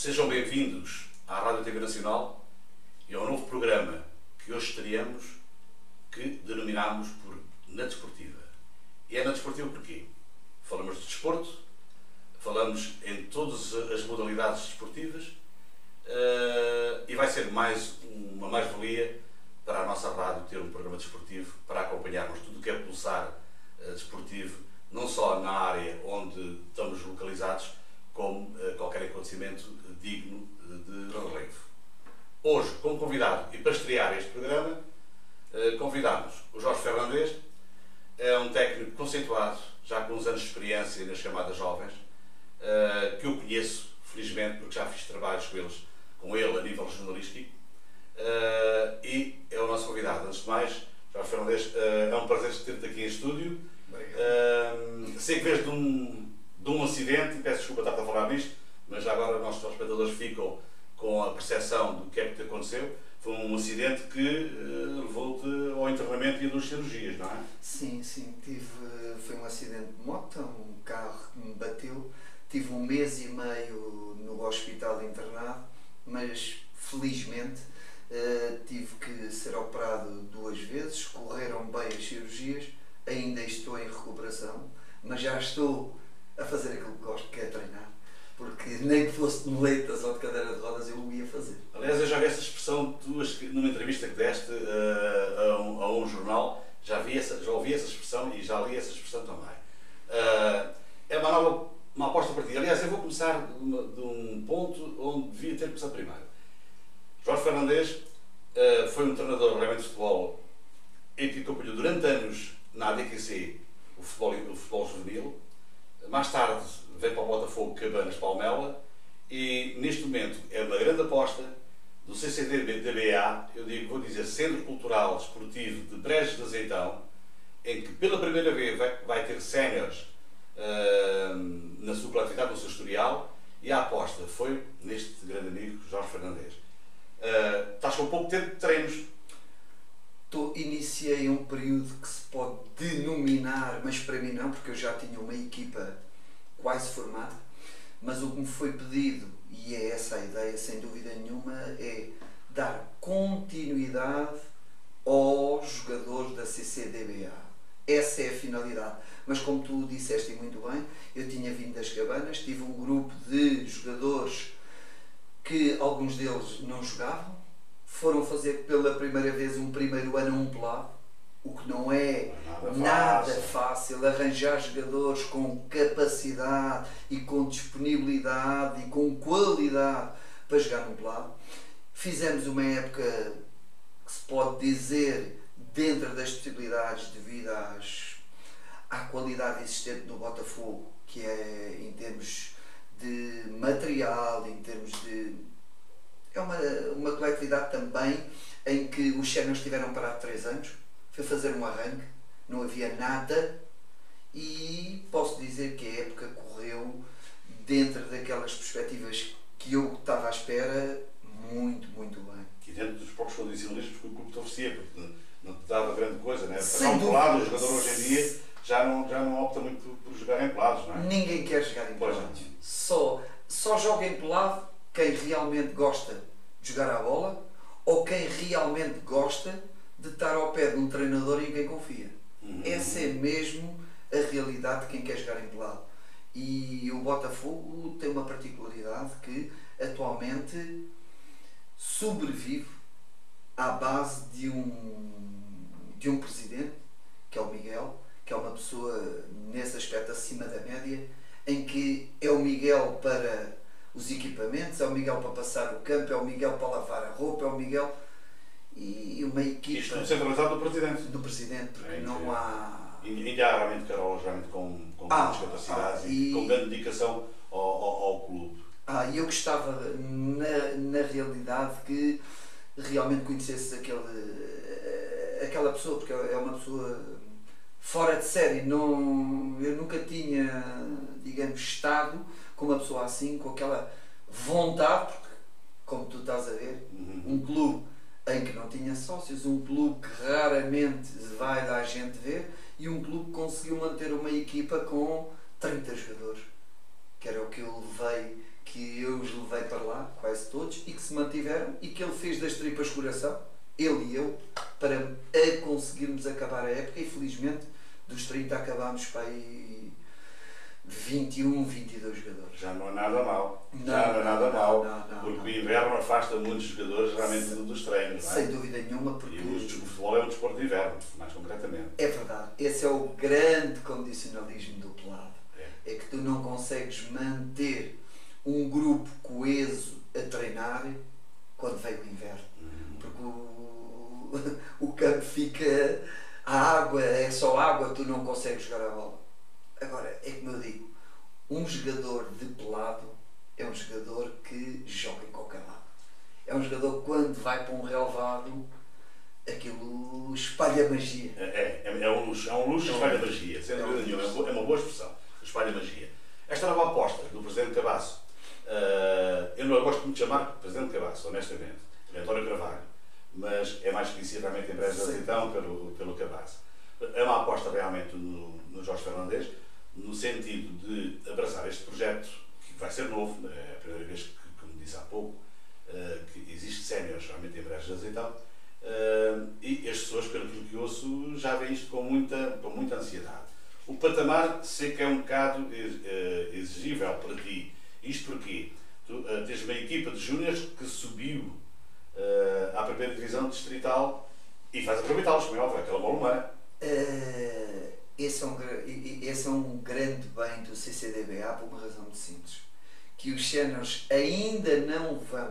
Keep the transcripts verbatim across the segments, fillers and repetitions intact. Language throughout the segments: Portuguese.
Sejam bem-vindos à Rádio T V Nacional e ao novo programa que hoje estaríamos, que denominamos por Na Desportiva. E é Na Desportiva porquê? Falamos de desporto, falamos em todas as modalidades desportivas uh, e vai ser mais uma mais-valia para a nossa rádio ter um programa desportivo para acompanharmos tudo o que é pulsar uh, desportivo, não só na área onde estamos localizados, como uh, qualquer acontecimento digno de relevo. Hoje, como convidado e para estrear este programa, uh, convidamos o Jorge Fernandes. É um técnico conceituado, já com uns anos de experiência nas chamadas jovens, uh, que eu conheço, felizmente, porque já fiz trabalhos com, eles, com ele a nível jornalístico, uh, e é o nosso convidado. Antes de mais, Jorge Fernandes, uh, é um prazer ter-te aqui em estúdio. Uh, sei que vês de um, de um acidente, e peço desculpa estar a falar nisto, mas já agora os nossos telespectadores ficam com a percepção do que é que te aconteceu. Foi um acidente que uh, levou-te ao internamento e a duas cirurgias, não é? Sim, sim. Tive, foi um acidente de moto, um carro que me bateu. Tive um mês e meio no hospital internado, mas felizmente uh, tive que ser operado duas vezes. Correram bem as cirurgias, ainda estou em recuperação, mas já estou a fazer aquilo que gosto, que é treinar. Porque nem que fosse de muletas ou de cadeira de rodas eu o ia fazer. Aliás, eu já vi essa expressão tua numa entrevista que deste uh, a, um, a um jornal, já, vi essa, já ouvi essa expressão e já li essa expressão também. Uh, é uma nova uma aposta para ti. Aliás, eu vou começar de, uma, de um ponto onde devia ter começado primeiro. Jorge Fernandes uh, foi um treinador realmente de futebol e que acompanhou durante anos na A D Q C o futebol, o futebol juvenil. Mais tarde veio para o Botafogo Cabanas Palmela e neste momento é uma grande aposta do C C D B A, eu digo, vou dizer, Centro Cultural Desportivo de Brejo de Azeitão, em que pela primeira vez vai, vai ter séniores uh, na sua coletividade, no seu historial, e a aposta foi neste grande amigo Jorge Fernandes. Uh, estás com pouco tempo de treinos. Tô, iniciei um período que se pode denominar, mas para mim não, porque eu já tinha uma equipa quase formada, mas o que me foi pedido, e é essa a ideia sem dúvida nenhuma, é dar continuidade aos jogadores da C C D B A. Essa é a finalidade. Mas como tu disseste muito bem, eu tinha vindo das Cabanas, tive um grupo de jogadores que alguns deles não jogavam, foram fazer pela primeira vez um primeiro ano um pelado, o que não é nada, nada fácil. fácil, arranjar jogadores com capacidade e com disponibilidade e com qualidade para jogar no pelado. Fizemos uma época que se pode dizer dentro das possibilidades devido às, à qualidade existente no Botafogo, que é em termos de material, em termos de... É uma, uma coletividade também em que os séniores tiveram parado três anos, foi fazer um arranque, não havia nada e posso dizer que a época correu dentro daquelas perspectivas que eu estava à espera muito, muito bem. E dentro dos próprios condicionalistas que o clube te oferecia, porque não te dava grande coisa, não é? Para um pelado, o jogador hoje em dia já não, já não opta muito por jogar em pelados, não é? Ninguém quer jogar em pelados. Só, só joga em pelado quem realmente gosta de jogar a bola ou quem realmente gosta de estar ao pé de um treinador em quem confia. Uhum. Essa é mesmo a realidade de quem quer jogar em pelado. E o Botafogo tem uma particularidade que atualmente sobrevive à base de um, de um presidente, que é o Miguel, que é uma pessoa nesse aspecto acima da média, em que é o Miguel para os equipamentos, é o Miguel para passar o campo, é o Miguel para lavar a roupa, é o Miguel e uma equipa... Isto tudo centralizado do Presidente. Do Presidente, porque é, não há... Ainda há realmente Carola, realmente com, com ah, grandes capacidades ah, e... e com grande dedicação ao, ao, ao clube. Ah, e eu gostava, na, na realidade, que realmente conhecesse aquele, aquela pessoa, porque é uma pessoa fora de série. Não, eu nunca tinha, digamos, estado com uma pessoa assim, com aquela vontade, porque, como tu estás a ver, uhum. um clube em que não tinha sócios, um clube que raramente vai dar gente ver, e um clube que conseguiu manter uma equipa com trinta jogadores, que era o que eu levei, que que eu os levei para lá, quase todos, e que se mantiveram e que ele fez das tripas coração, ele e eu, para a conseguirmos acabar a época e felizmente dos trinta acabámos para aí vinte e um, vinte e dois jogadores. Já não é nada mal. Não, Já não é nada não, mal. não, não, porque não. o inverno afasta muitos jogadores realmente Sem- dos treinos, não é? Sem dúvida nenhuma, porque E o futebol é um desporto de inverno, mais concretamente. é verdade, esse é o grande condicionalismo do pelado. É. É que tu não consegues manter um grupo coeso a treinar quando vem o inverno. Uhum. Porque o, o campo fica. A água, é só água, tu não consegues jogar a bola. Agora, é como eu digo, um jogador de pelado é um jogador que joga em qualquer lado. É um jogador que quando vai para um relvado, aquilo espalha magia. É, é, é um luxo, é um luxo que espalha magia, sem É um dúvida nenhuma. É luxo. uma- é uma boa expressão, espalha magia. Esta nova aposta do Presidente Cabasso, eh, eu não a gosto muito de chamar Presidente Cabasso, honestamente, é António Carvalho, mas é mais conhecido realmente em Brejo de Sim. Azeitão pelo, pelo Cabasso. É uma aposta realmente no, no Jorge Fernandes, no sentido de abraçar este projeto, que vai ser novo, é a primeira vez que, como disse há pouco, eh, que existe séniores realmente em Brejo de Azeitão, eh, e as pessoas, pelo que ouço, já veem isto com muita, com muita ansiedade. O patamar sei que é um bocado eh, exigível para ti. Isto porque tu eh, tens uma equipa de júniores que subiu eh, à primeira divisão distrital e vais aproveitá-los, como é óbvio, aquela bola humana. Uh, esse, é um, gra- e- e- esse é um grande bem do C C D B A por uma razão muito simples. Que os séniores ainda não vão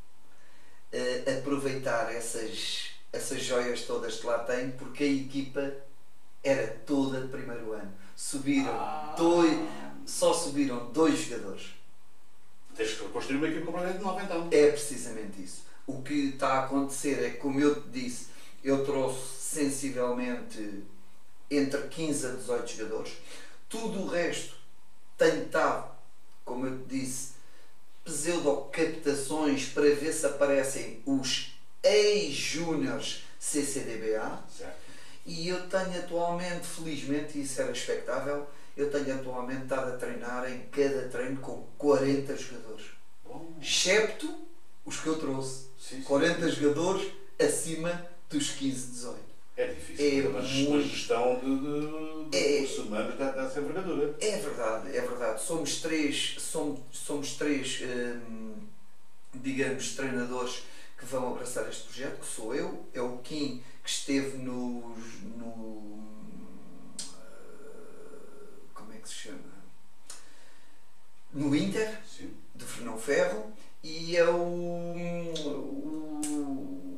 uh, aproveitar essas, essas joias todas que lá têm, porque a equipa era toda de primeiro ano. Subiram Ah. dois, só subiram dois jogadores. Tens que construir uma equipa completamente nova então. É precisamente isso. O que está a acontecer é que, como eu te disse, eu trouxe sensivelmente entre quinze a dezoito jogadores. Tudo o resto tem estado, como eu te disse, pseudo-captações para ver se aparecem os ex-júniores C C D B A. Certo. E eu tenho atualmente, felizmente, e isso era expectável, eu tenho atualmente estado a treinar em cada treino com quarenta jogadores. Bom. Excepto os que eu trouxe. Sim, sim. quarenta jogadores acima dos quinze, dezoito. É difícil, É mas muito- uma gestão de, de, de É- recursos humanos dá, dá sempre envergadura. É verdade, é verdade. Somos três, somos, somos três, hum, digamos, treinadores que vão abraçar este projeto, que sou eu, é o Kim, que esteve nos, no... como é que se chama? No Inter, Sim. de Fernão Ferro, e é o, o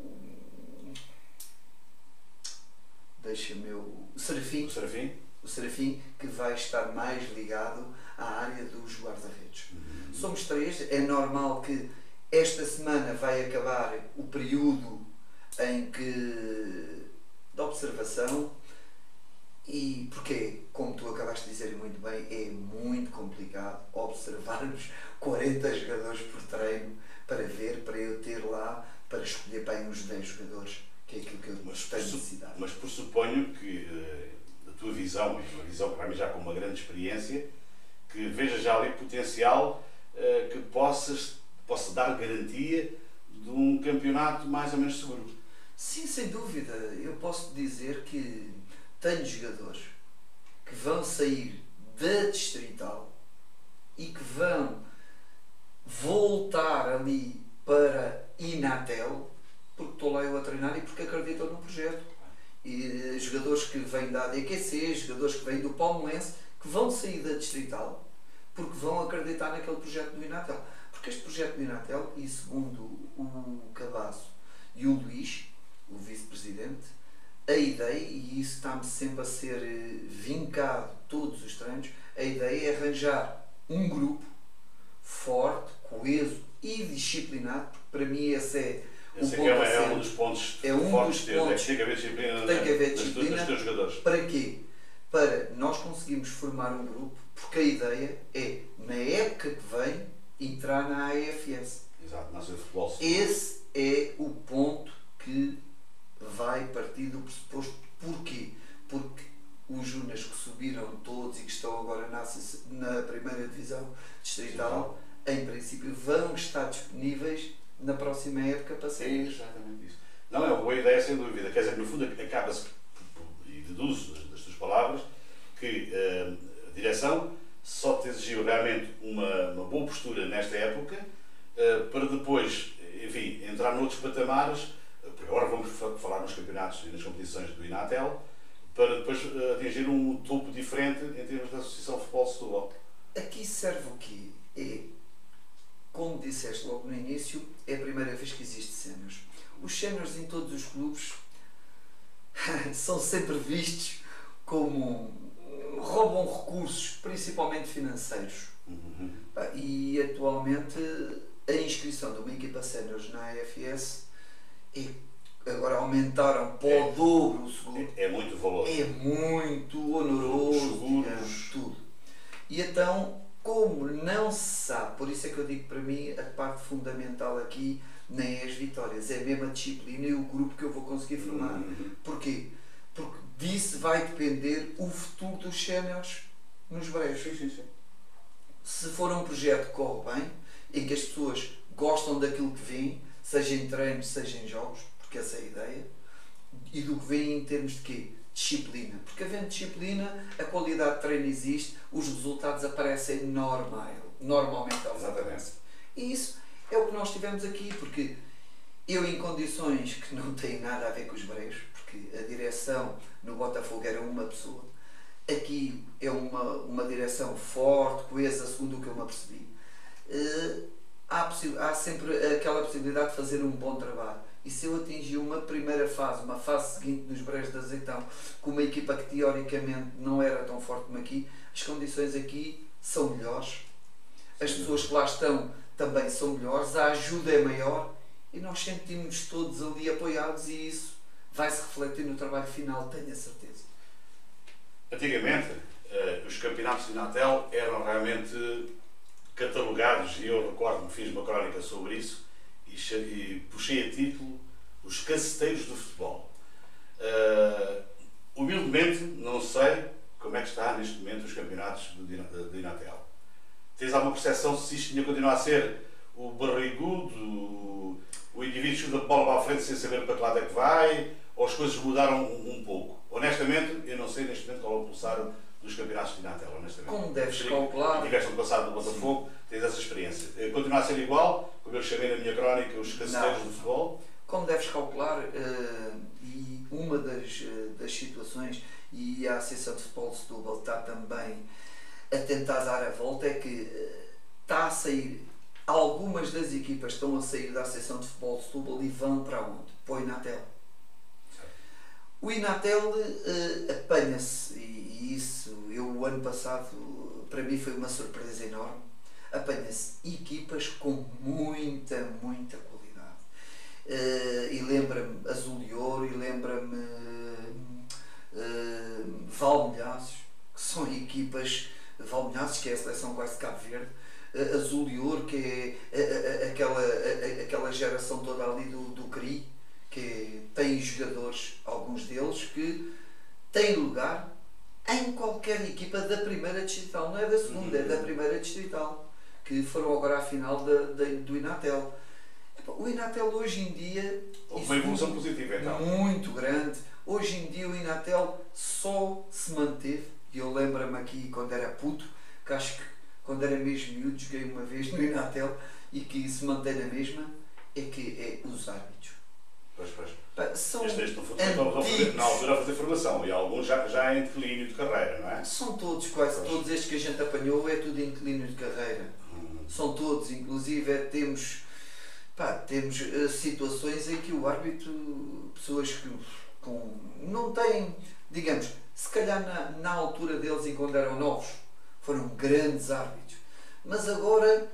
deixa-me eu, o Serafim, O Serafim? o Serafim, que vai estar mais ligado à área dos guarda-redes. Uhum. Somos três, é normal que esta semana vai acabar o período em que de observação. E porque, como tu acabaste de dizer muito bem, é muito complicado observarmos quarenta jogadores por treino para ver, para eu ter lá, para escolher para aí uns dez jogadores, que é aquilo que eu Mas, tenho pressu- necessidade. mas pressuponho que eh, a tua visão, e uma visão para mim já com uma grande experiência, que veja já ali potencial eh, que possas, possa dar garantia de um campeonato mais ou menos seguro. Sim, sem dúvida. Eu posso dizer que tenho jogadores que vão sair da Distrital e que vão voltar ali para Inatel, porque estou lá eu a treinar e porque acreditam no projeto. E eh, jogadores que vêm da A D Q C, jogadores que vêm do Palmeirense, que vão sair da Distrital porque vão acreditar naquele projeto do Inatel. Porque este projeto do Inatel, e segundo o Cabasso e o Luís, o vice-presidente, a ideia, e isso está-me sempre a ser eh, vincado todos os treinos, a ideia é arranjar um grupo forte, coeso e disciplinado, porque para mim esse é Eu o sei ponto que é, a um- é ser. um dos pontos É um fortes dos teus, é pontos. que tem que haver disciplina, Tem que haver nas- disciplina. nos teus jogadores. Para quê? Para nós conseguirmos formar um grupo, porque a ideia é, na época que vem, entrar na A F S. Exato, na sua futebol. Esse é o ponto que vai partir do pressuposto. Porquê? Porque os júniores que subiram todos e que estão agora na, na primeira divisão distrital em princípio, vão estar disponíveis na próxima época para É ser. exatamente isso. Não, é uma boa ideia, sem dúvida. Quer dizer, no fundo, acaba-se, e deduzo das, das tuas palavras, que uh, a direção só te exigiu realmente uma, uma boa postura nesta época, uh, para depois, enfim, entrar noutros patamares. Porque agora vamos falar nos campeonatos e nas competições do Inatel, para depois uh, atingir um topo diferente em termos da Associação de Futebol de Setúbal. Aqui serve o quê? É, como disseste logo no início, é a primeira vez que existe séniores. Os séniores em todos os clubes são sempre vistos como roubam recursos, principalmente financeiros. Uhum. E atualmente a inscrição de uma equipa séniores na A F S é, agora aumentaram para É. o dobro o seguro. É, é muito valor. É muito onoroso, Seguros. digamos, tudo. E então, como não se sabe, por isso é que eu digo para mim, a parte fundamental aqui nem é as vitórias, é mesmo a disciplina e o grupo que eu vou conseguir formar. Uhum. Porquê? Porque disso vai depender o futuro dos séniores nos brejos. Sim, sim, sim. Se for um projeto que corre bem, em que as pessoas gostam daquilo que vêm, seja em treinos, seja em jogos, porque essa é a ideia, e do que vem em termos de quê? Disciplina. Porque havendo disciplina, a qualidade de treino existe, os resultados aparecem normal, normalmente. Exatamente. E isso é o que nós tivemos aqui, porque eu em condições que não têm nada a ver com os brejos, porque a direção no Botafogo era uma pessoa, aqui é uma, uma direção forte, coesa, segundo o que eu me apercebi. Uh, há, há sempre aquela possibilidade de fazer um bom trabalho. E se eu atingir uma primeira fase, uma fase seguinte nos brejos de Azeitão, com uma equipa que teoricamente não era tão forte como aqui, as condições aqui são melhores, as pessoas que lá estão também são melhores, a ajuda é maior e nós sentimos todos ali apoiados e isso vai se refletir no trabalho final, tenho a certeza. Antigamente, eh, os campeonatos de Inatel eram realmente catalogados, e eu recordo-me, fiz uma crónica sobre isso, e, e puxei a título Os Caceteiros do Futebol. Uh, humildemente, não sei como é que está neste momento os campeonatos de Inatel. Tens alguma percepção se isto tinha continuar a ser o barrigudo, o, o indivíduo que chuta a bola para a frente sem saber para que lado é que vai, ou as coisas mudaram um, um pouco? Honestamente, eu não sei neste momento qual é o pulsar dos campeonatos de Inatel, honestamente. Como deves calcular. E tiveste no passado do Botafogo, tens essa experiência. Continua a ser igual, como eu chamei na minha crónica, os caceteiros do futebol? Como deves calcular, uh, e uma das, uh, das situações, e a Associação de Futebol de Setúbal está também a tentar dar a volta, é que uh, está a sair, algumas das equipas estão a sair da Associação de Futebol de Setúbal e vão para onde? Para o Inatel. O Inatel uh, apanha-se, e, e isso, eu o ano passado, para mim foi uma surpresa enorme, apanha-se equipas com muita, muita qualidade. Uh, e lembra-me Azul e Ouro, e lembra-me uh, Valmilhaços, que são equipas, Valmilhaços, que é a seleção quase de Cabo Verde, uh, Azul e Ouro, que é a, a, aquela, a, aquela geração toda ali do, do C R I, que tem jogadores, alguns deles, que têm lugar em qualquer equipa da primeira distrital, não é da segunda, é da primeira distrital, que foram agora à final da, da, do Inatel. O Inatel hoje em dia... Houve uma evolução positiva, então. Muito grande. Hoje em dia o Inatel só se manteve, e eu lembro-me aqui quando era puto, que acho que quando era mesmo miúdo, joguei uma vez no Inatel, e que se mantém na mesma, é que é os árbitros. Pois, pois. Pá, são este, este, estão a fazer, na altura a fazer formação, e alguns já, já em declínio de carreira, não é? São todos, quase pois. Todos estes que a gente apanhou, é tudo em declínio de carreira. Hum. São todos, inclusive é, temos... Pá, temos uh, situações em que o árbitro, pessoas que com, não têm, digamos, se calhar na, na altura deles, enquanto eram novos, foram grandes árbitros. Mas agora...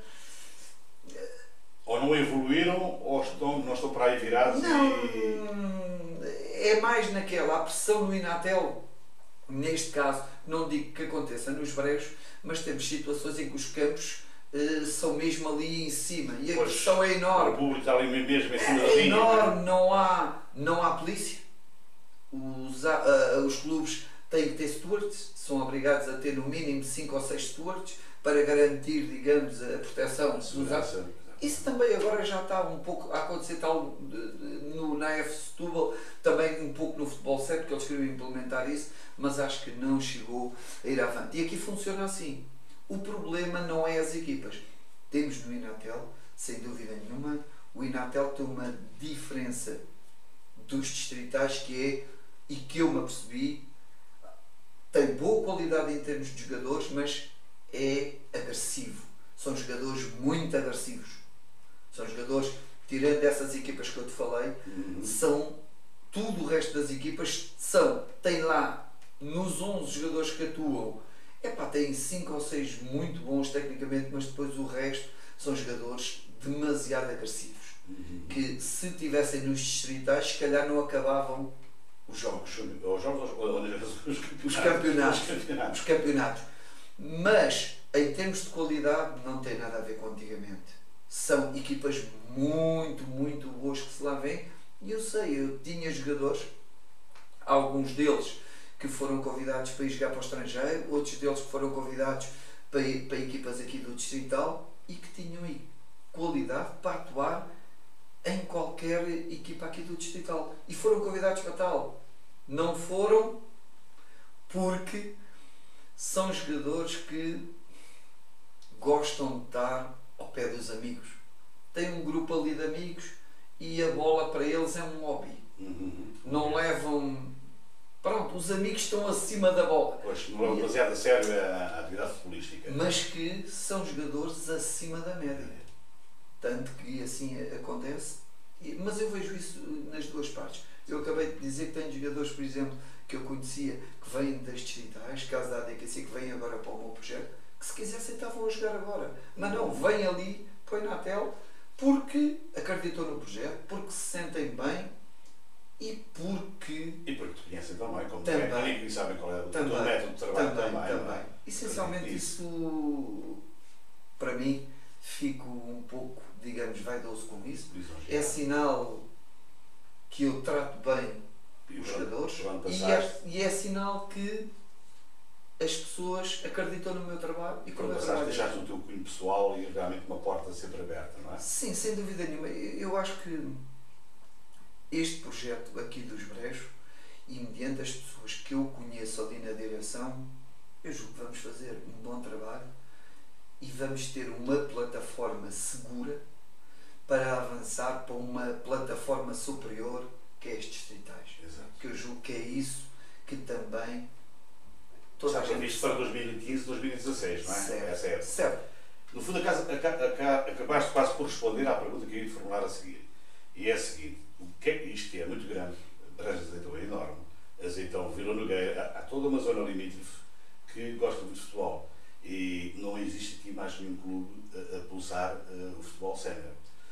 Ou não evoluíram, ou estão, não estão para aí virados não, e... É mais naquela, a pressão no Inatel, neste caso, não digo que aconteça nos brejos, mas temos situações em que os campos Uh, são mesmo ali em cima e a pois, pressão é enorme. O público está ali mesmo em cima da é linha. enorme, não há, não há polícia. Os, uh, os clubes têm que ter stewards, são obrigados a ter no mínimo cinco ou seis stewards para garantir, digamos, a proteção dos atos. Isso também agora já está um pouco a acontecer tal no, na F Setúbal, também um pouco no futebol sete, porque eles queriam implementar isso, mas acho que não chegou a ir avante. E aqui funciona assim. O problema não é as equipas. Temos no Inatel, sem dúvida nenhuma, o Inatel tem uma diferença dos distritais que é, e que eu me apercebi, tem boa qualidade em termos de jogadores, mas é agressivo. São jogadores muito agressivos. São jogadores, tirando essas equipas que eu te falei, uhum. são tudo o resto das equipas, são, tem lá nos onze jogadores que atuam, epá, tem cinco ou seis muito bons tecnicamente, mas depois o resto são jogadores demasiado agressivos. Uhum. Que se tivessem nos distritais, se calhar não acabavam os jogos. Os jogos ou os, os, os, campeonatos, os campeonatos. Os campeonatos. Mas, em termos de qualidade, não tem nada a ver com antigamente. São equipas muito, muito boas que se lá vêm. E eu sei, eu tinha jogadores, alguns deles que foram convidados para ir jogar para o estrangeiro, outros deles que foram convidados para, ir, para equipas aqui do Distrital e que tinham qualidade para atuar em qualquer equipa aqui do Distrital. E foram convidados para tal. Não foram porque são jogadores que gostam de estar ao pé dos amigos. Têm um grupo ali de amigos e a bola para eles é um hobby. Uhum. Não levam... Pronto, os amigos estão acima da bola. Pois, não levam demasiado a sério a, a atividade futbolística. Mas que são jogadores acima da média. Tanto que assim acontece. Mas eu vejo isso nas duas partes. Eu acabei de dizer que tenho jogadores, por exemplo, que eu conhecia, que vêm das distritais, caso da A D Q C, que vêm agora para o meu projeto, que se quisessem estavam a jogar agora. Mas não, vêm ali, põe na tela, porque acreditou no projeto, porque se sentem bem e porque... E porque te conhecem também, como também, técnico e sabem qual é o também, teu método de trabalho também. também. também. também. Essencialmente isso. isso, para mim, fico um pouco, digamos, vaidoso com isso. É sinal que eu trato bem e os jogadores e é, e é sinal que as pessoas acreditam no meu trabalho e como eu trabalho. Deixaste o teu cunho pessoal e realmente uma porta sempre aberta, não é? Sim, sem dúvida nenhuma. Eu acho que este projeto aqui dos Brejos, e mediante as pessoas que eu conheço ali na direção, eu julgo que vamos fazer um bom trabalho e vamos ter uma plataforma segura para avançar para uma plataforma superior que é estes distritais. Exato. Que eu julgo que é isso que também toda a gente visto para dois mil e quinze, dois mil e dezasseis, não é? Certo. É certo. certo. No fundo, acabaste quase por responder à pergunta que eu ia te formular a seguir. E é a seguinte: o que é, isto é muito grande, Brejo de Azeitão é enorme, Azeitão, Vila Nogueira, há, há toda uma zona limítrofe que gosta muito de futebol. E não existe aqui mais nenhum clube a, a pulsar uh, o futebol sénior.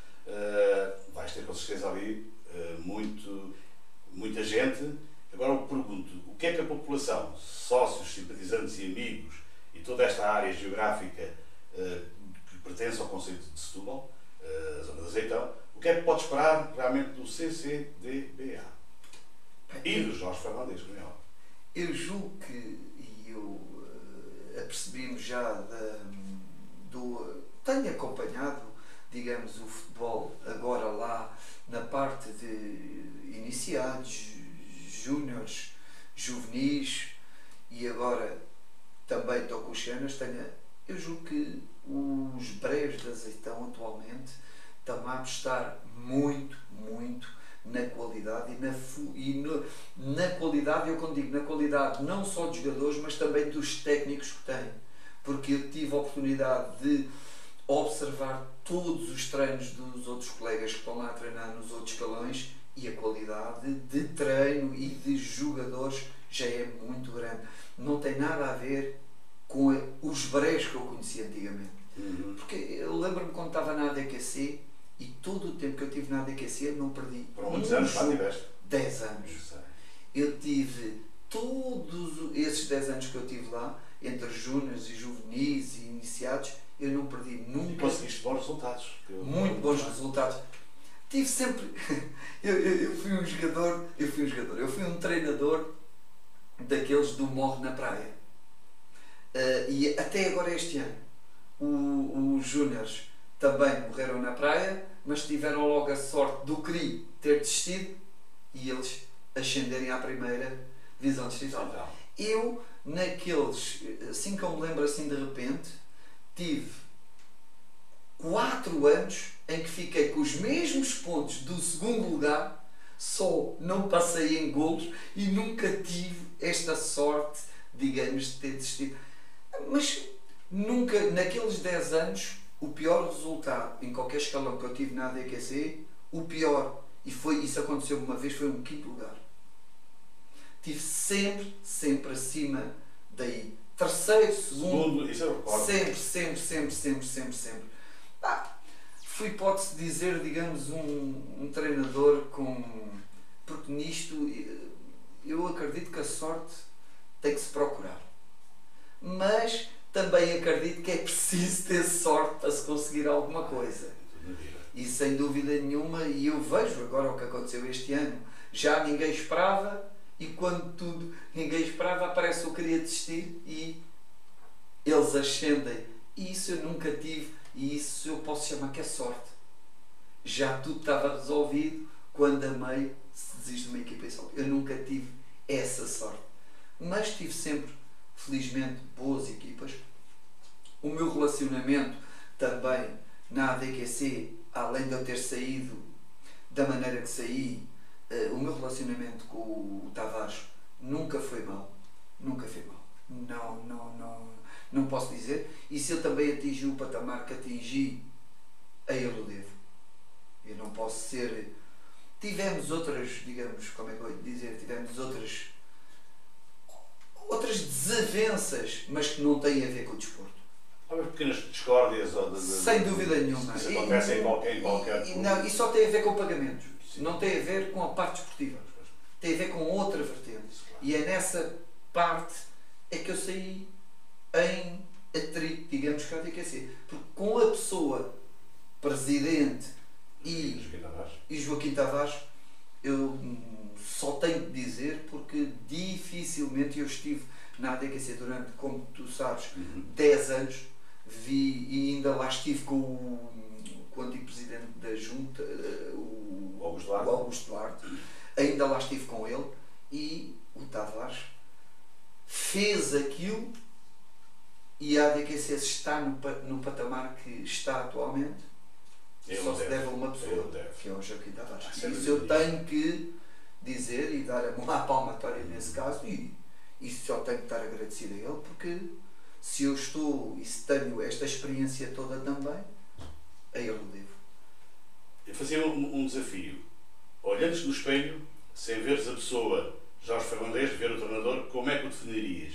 Uh, vais ter com certeza ali uh, muito, muita gente. Agora eu pergunto, o que é que a população, sócios, simpatizantes e amigos e toda esta área geográfica uh, que pertence ao conceito de Setúbal, uh, a zona de Azeitão, o que é que pode esperar realmente do C C D B A? E do Jorge Fernandes, não é? Eu julgo que, e eu uh, apercebi-me já da, do... Tenho acompanhado, digamos, o futebol agora lá na parte de iniciados, júniores, juvenis e agora também estou com os cenas. Tenho, eu julgo que os Brejos de Azeitão atualmente estão a apostar muito, muito na qualidade e na, e no, na qualidade, eu quando digo na qualidade não só dos jogadores, mas também dos técnicos que têm, porque eu tive a oportunidade de observar todos os treinos dos outros colegas que estão lá a treinar nos outros escalões e a qualidade de treino e de jogadores já é muito grande. Não tem nada a ver com os Brejos que eu conhecia antigamente. Uhum. Porque eu lembro-me quando estava na A D Q C e todo o tempo que eu tive na A D Q C não perdi. Por muitos anos lá tiveste? dez anos. Eu tive todos esses dez anos que eu tive lá, entre júniores e juvenis e iniciados, eu não perdi nunca. E conseguiste bons resultados. Muito bons resultados. Tive sempre. eu, eu, eu fui um jogador, eu fui um jogador, eu fui um treinador daqueles do morre na praia. Uh, e até agora este ano, o, os júniores também morreram na praia, mas tiveram logo a sorte do C R I ter desistido e eles ascenderem à primeira divisão distrital. Eu, naqueles, assim que eu me lembro assim de repente, tive quatro anos em que fiquei com os mesmos pontos do segundo lugar, só não passei em golos e nunca tive esta sorte, digamos, de ter desistido. Mas nunca, naqueles dez anos, o pior resultado em qualquer escalão que eu tive na A D Q C, o pior, e foi, isso aconteceu uma vez, foi um quinto lugar. Tive sempre, sempre acima daí. Terceiro, segundo, segundo isso eu sempre, sempre, sempre, sempre, sempre, sempre. Ah, fui, pode-se dizer, digamos, um, um treinador com... Porque nisto, eu acredito que a sorte tem que se procurar. Mas também acredito que é preciso ter sorte para se conseguir alguma coisa. E sem dúvida nenhuma, e eu vejo agora o que aconteceu este ano, já ninguém esperava, e quando tudo ninguém esperava, aparece o queria desistir e eles ascendem. E isso eu nunca tive, e isso eu posso chamar que é sorte. Já tudo estava resolvido quando a meio se desiste de uma equipa em solo. Eu nunca tive essa sorte. Mas tive sempre, felizmente, boas equipas. O meu relacionamento também na A D Q C, além de eu ter saído da maneira que saí, uh, o meu relacionamento com o Tavares nunca foi mau. Nunca foi mau. Não, não, não, não posso dizer. E se eu também atingi o patamar que atingi, a ele o devo. Eu não posso ser... Tivemos outras, digamos, como é que eu ia dizer, tivemos outras, outras desavenças, mas que não têm a ver com o desporto. Há pequenas discórdias ou de, de, sem dúvida nenhuma. Isso acontece em qualquer... Em qualquer e, não, e só tem a ver com pagamentos. Sim. Não tem a ver com a parte esportiva. Tem a ver com outra vertente. Claro. E é nessa parte é que eu saí em atrito, digamos, que eu tenho que ser. Porque com a pessoa presidente e, e Joaquim Tavares, eu só tenho de dizer, porque dificilmente eu estive na A D Q C durante, como tu sabes, uhum. dez anos, vi e ainda lá estive com o, com o antigo presidente da Junta, o Augusto Duarte. o Augusto Duarte, ainda lá estive com ele, e o Tavares fez aquilo, e a A D Q C está no, no patamar que está atualmente. Eu só se deve. deve a uma pessoa, que é o Joaquim Tavares. Ah, isso eu tenho que dizer e dar a mão à palmatória nesse caso, e isso só tenho que estar agradecido a ele, porque se eu estou e se tenho esta experiência toda também, a ele o devo. Eu fazia um, um desafio. Olhando-te no espelho, sem veres a pessoa Jorge Fernandes, ver o treinador, como é que o definirias?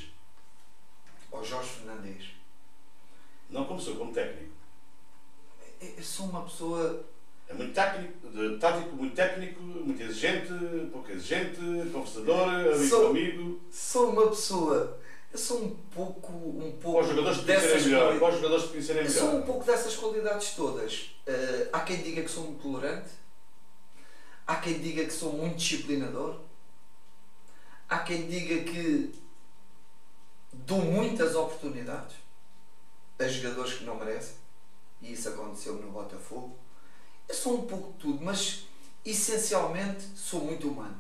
Ó Jorge Fernandes. Não como sou, como técnico. Eu sou uma pessoa... É muito técnico, de, tático, muito técnico, muito exigente, pouco exigente, conversador, amigo sou, amigo. Sou uma pessoa... Eu sou um pouco... Um pouco os jogadores te conhecerem melhor. Quais jogadores te conhecerem melhor. Eu sou um pouco dessas qualidades todas. Uh, há quem diga que sou muito tolerante. Há quem diga que sou muito disciplinador. Há quem diga que dou muitas oportunidades a jogadores que não merecem. E isso aconteceu no Botafogo. Eu sou um pouco de tudo, mas essencialmente sou muito humano.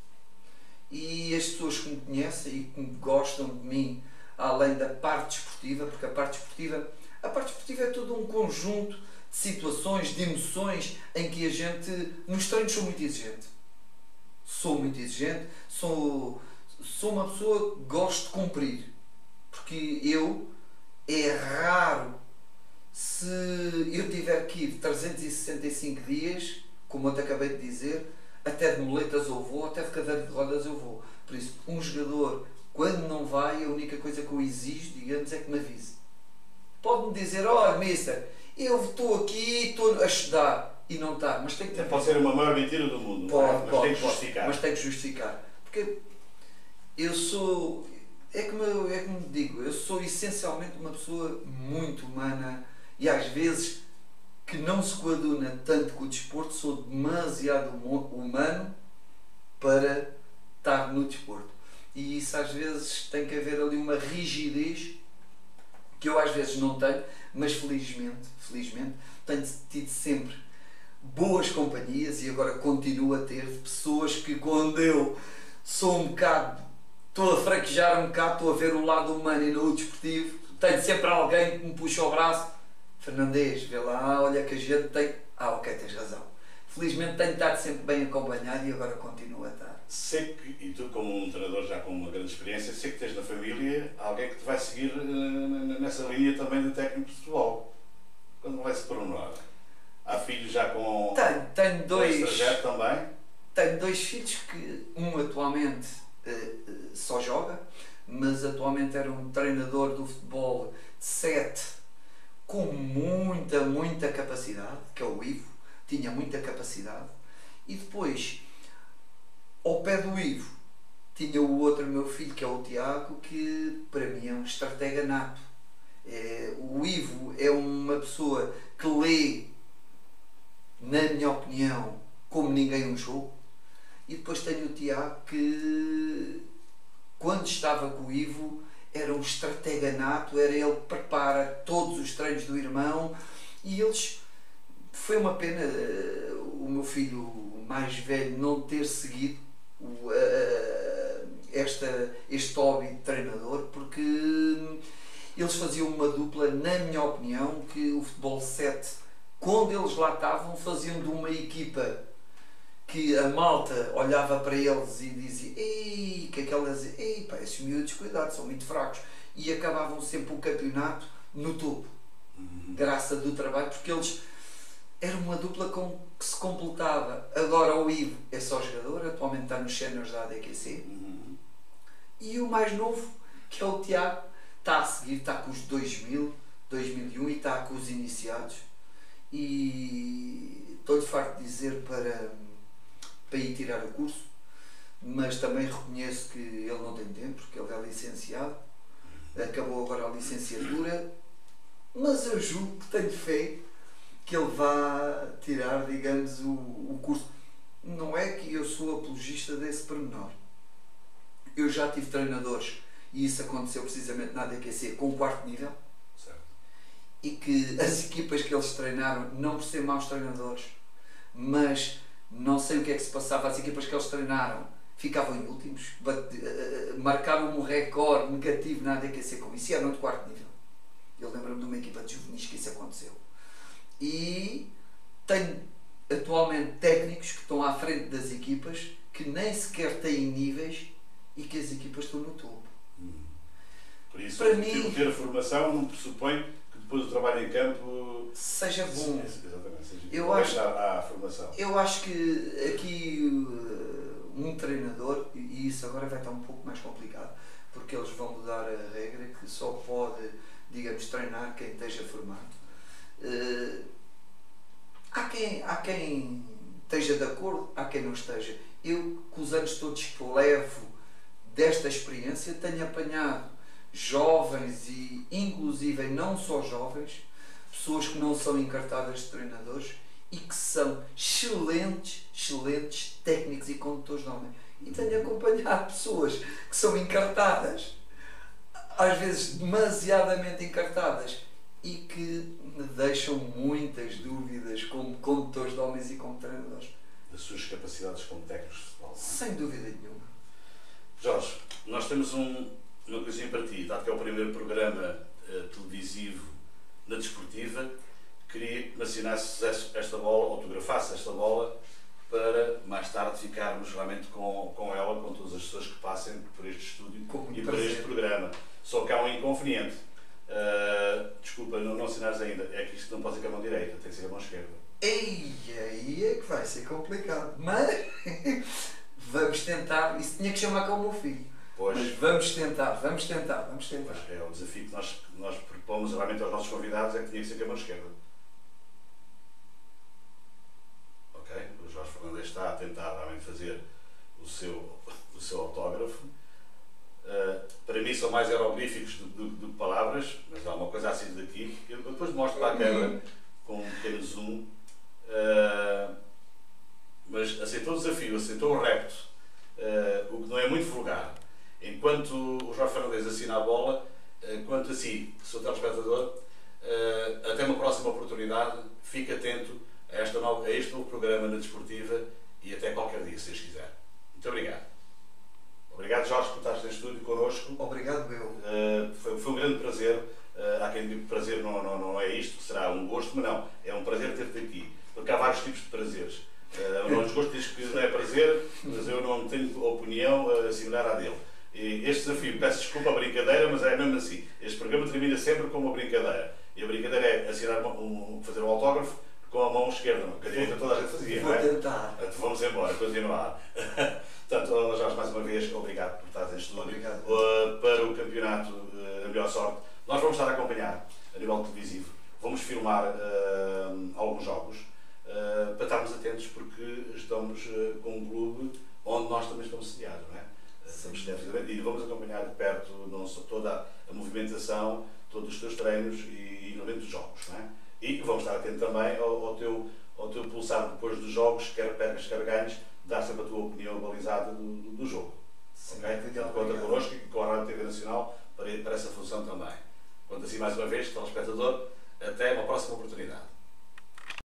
E as pessoas que me conhecem e que gostam de mim, além da parte desportiva, porque a parte desportiva, a parte desportiva é todo um conjunto de situações, de emoções, em que a gente, nos treinos sou muito exigente. Sou muito exigente, sou, sou uma pessoa que gosto de cumprir. Porque eu, é raro, se eu tiver que ir trezentos e sessenta e cinco dias, como eu te acabei de dizer, até de muletas eu vou, até de cadeira de rodas eu vou. Por isso, um jogador, quando não vai, a única coisa que eu exijo, digamos, é que me avise. Pode-me dizer, olha, mister, eu estou aqui, estou a estudar, e não está, mas tem que... Pode ser uma maior mentira do mundo, pode, mas pode, tem que justificar. Mas tem que justificar. Porque eu sou... É como eu, é como digo, eu sou essencialmente uma pessoa muito humana, e às vezes que não se coaduna tanto com o desporto, sou demasiado humano para estar no desporto. e isso às vezes tem que haver ali uma rigidez que eu às vezes não tenho, mas felizmente, felizmente tenho tido sempre boas companhias e agora continuo a ter de pessoas que quando eu sou um bocado, estou a fraquejar um bocado, estou a ver o lado humano e no desportivo, tenho sempre alguém que me puxa o braço. Fernandes, vê lá, olha que a gente tem... Ah, ok, tens razão. Felizmente tenho estado sempre bem acompanhado e agora continuo a estar. Sei que, e tu como um treinador já com uma grande experiência, sei que tens na família alguém que te vai seguir uh, nessa linha também de técnico de futebol. Quando vai-se pormenor? Há filhos já com, tenho, tenho dois, com esse trajeto também? Tenho dois filhos que um atualmente uh, só joga, mas atualmente era um treinador do futebol de sete com muita, muita capacidade, que é o Ivo, tinha muita capacidade, e depois, ao pé do Ivo, tinha o outro meu filho, que é o Tiago, que para mim é um estratega nato. É, o Ivo é uma pessoa que lê, na minha opinião, como ninguém um jogo, e depois tenho o Tiago que, quando estava com o Ivo, era um estratega nato, era ele que prepara todos os treinos do irmão, e eles... Foi uma pena uh, o meu filho mais velho não ter seguido uh, esta, este hobby de treinador, porque eles faziam uma dupla, na minha opinião, que o futebol sete, quando eles lá estavam, faziam de uma equipa que a malta olhava para eles e dizia: ei, que aquelas, ei, pá, esses miúdos, cuidado, são muito fracos, e acabavam sempre o campeonato no topo, uhum. Graças do trabalho, porque eles era uma dupla com que se completava. Agora o Ivo é só jogador, atualmente está nos séniores da A D Q C, uhum. E o mais novo, que é o Tiago, está a seguir, está com os dois mil, dois mil e um e está com os iniciados, e estou-lhe farto de dizer para para ir tirar o curso, mas também reconheço que ele não tem tempo, porque ele é licenciado, acabou agora a licenciatura, mas eu julgo que tenho fé que ele vá tirar, digamos, o, o curso. Não é que eu sou apologista desse pormenor. Eu já tive treinadores, e isso aconteceu precisamente na A D Q C, com o quarto nível, certo. E que as equipas que eles treinaram, não por ser maus treinadores, mas não sei o que é que se passava, as equipas que eles treinaram ficavam em últimos, bate, uh, marcaram um recorde negativo na A D Q C com isso, e eram de quarto nível. Eu lembro-me de uma equipa de juvenis que isso aconteceu. E tenho atualmente técnicos que estão à frente das equipas que nem sequer têm níveis e que as equipas estão no topo. Hum. Por isso, para mim, ter a formação não pressupõe que depois o trabalho em campo seja bom. Sim, exatamente, seja eu acho, à, à formação. Eu acho que aqui uh, um treinador, e isso agora vai estar um pouco mais complicado, porque eles vão mudar a regra que só pode, digamos, treinar quem esteja formado. Uh, há, quem, há quem esteja de acordo, há quem não esteja. Eu, com os anos todos que levo desta experiência, tenho apanhado jovens e, inclusive, não só jovens, pessoas que não são encartadas de treinadores e que são excelentes, excelentes técnicos e condutores de homem. E tenho acompanhado pessoas que são encartadas, às vezes demasiadamente encartadas, e que me deixam muitas dúvidas como condutores de homens e como treinadores. Das suas capacidades como técnicos de futebol. Sem dúvida nenhuma. Jorge, nós temos um, uma coisinha para ti, dado que é o primeiro programa uh, televisivo na Desportiva, queria que me assinasses esta bola, autografasses esta bola, para mais tarde ficarmos realmente com, com ela, com todas as pessoas que passem por este estúdio e por este programa. Só que há um inconveniente. Uh, desculpa, não, não assinares ainda, é que isto não pode ser com a mão direita, tem que ser com a mão esquerda. Ei, aí é que vai ser complicado, mas vamos tentar. Isso tinha que chamar com o meu filho. Pois. Mas vamos tentar, vamos tentar, vamos tentar. Pois, é o desafio que nós, que nós propomos realmente aos nossos convidados, é que tinha que ser com a mão esquerda. Ok? O Jorge Fernandes está a tentar realmente fazer o seu, o seu autógrafo. Uh, para mim são mais aeroglíficos do, do, do que palavras, mas há uma coisa assim daqui, que eu depois mostro para a câmera com um pequeno zoom. Uh, mas aceitou o desafio, aceitou o repto, uh, o que não é muito vulgar. enquanto o Jorge Fernandes assina a bola, uh, quanto a si, seu telespectador, uh, até uma próxima oportunidade, fique atento a, esta nova, a este novo programa na Desportiva e até qualquer dia, se Deus quiser. Muito obrigado. Obrigado, Jorge, por estares em estúdio connosco. Obrigado, eu. Uh, foi, foi um grande prazer. Uh, há quem diga que prazer não, não, não é isto, será um gosto, mas não, é um prazer ter-te aqui, porque há vários tipos de prazeres. Uh, o não desgosto diz que não é prazer, mas eu não tenho opinião uh, similar à dele. E este desafio, peço desculpa a brincadeira, mas é mesmo assim. Este programa termina sempre com uma brincadeira. E a brincadeira é assinar um, um, fazer um autógrafo com a mão esquerda, porque a direita toda a gente fazia, Vou não é? tentar. Então, vamos embora, continuar. Portanto, Jorge, mais uma vez, obrigado por estares em estúdio. Obrigado. Uh, para o campeonato, uh, a melhor sorte. Nós vamos estar a acompanhar a nível televisivo. Vamos filmar uh, alguns jogos uh, para estarmos atentos, porque estamos uh, com um clube onde nós também estamos sediados, não é? Estamos sediados e vamos acompanhar de perto não só toda a movimentação, todos os teus treinos e, e no momento dos jogos, não é? E vamos estar atentos também ao, ao, teu, ao teu pulsar depois dos jogos, quer percas, quer ganhos, dar sempre a tua opinião balizada do, do, do jogo. Sim, ok? Tendo conta connosco e com a Rádio T V Nacional para, para essa função também. Quanto assim, mais uma vez, telespectador, até uma próxima oportunidade.